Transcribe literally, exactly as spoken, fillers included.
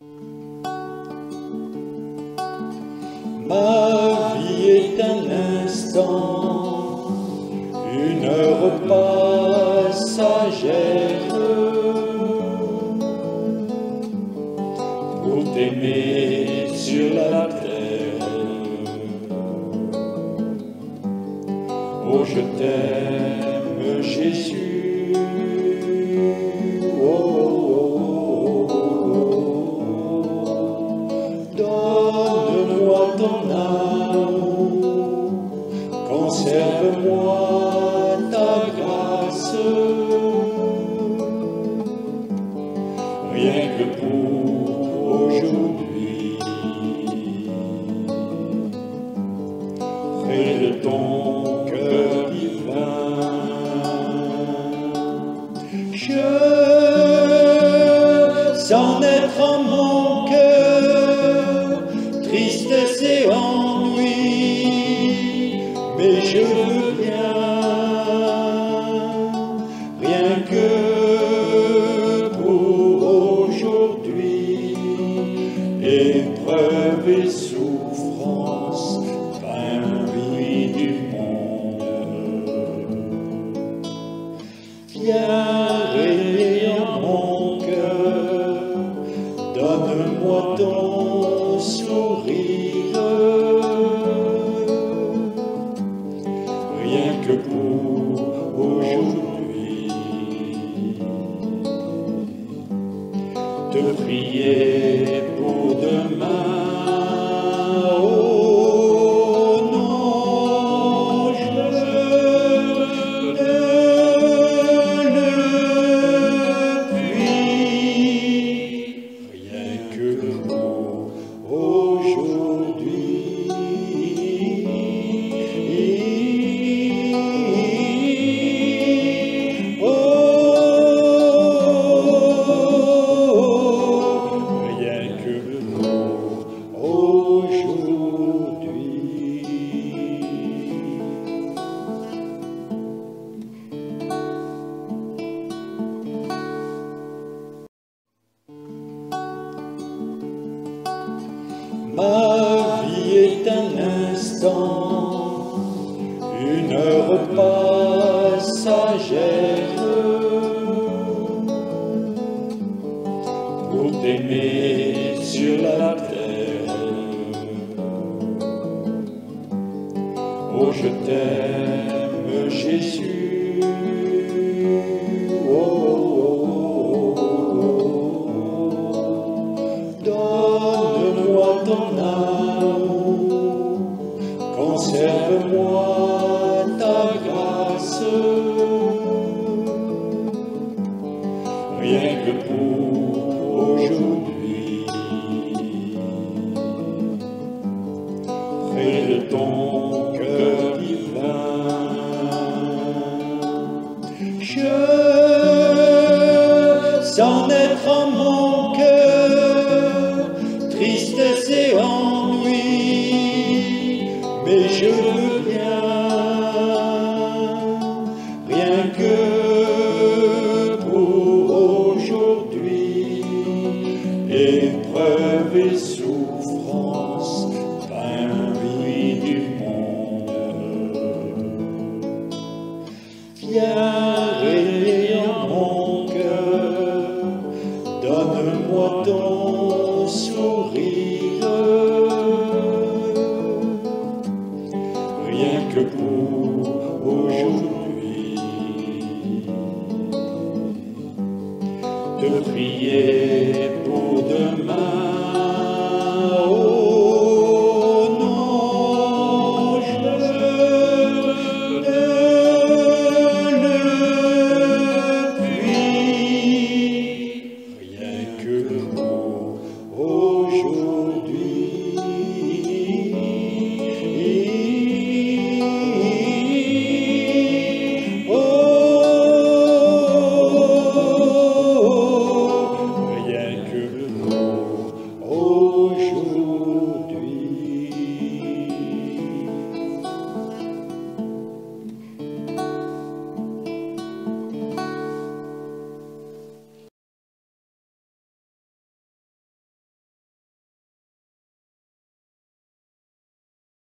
Ma vie est un instant, une heure passagère, pour t'aimer sur la terre. Oh, je t'aime, Jésus. Oh, oh, oh, oh. Donne-moi ton amour, conserve-moi ta grâce, rien que pour aujourd'hui. Fais de ton cœur divin. Je sens naître en mon cœur tristesse et ennui, mais je veux bien, rien que pour aujourd'hui, épreuve et souffrance, pain vie du monde. Viens régner en mon cœur, donne-moi ton sourire, rien que pour aujourd'hui. Te prier pour demain. Oh non, je ne le puis, rien que pour aujourd'hui. Oh, rien que pour aujourd'hui. Ma vie est un instant, une heure passagère, pour t'aimer sur la terre. Oh, je t'aime, Jésus. Oh, oh, oh, oh. Donne-moi ton amour, conserve-moi ta grâce, rien que pour aujourd'hui. Fais de ton cœur divin. Je sens naître en mon cœur tristesse et ennui, mais je veux bien, rien que pour aujourd'hui, épreuve et souffrance, pain vie du monde. Viens régner en mon cœur, donne-moi ton sourire, rien que pour aujourd'hui. Te prier pour demain. Oh non, je ne le puis, rien que pour aujourd'hui.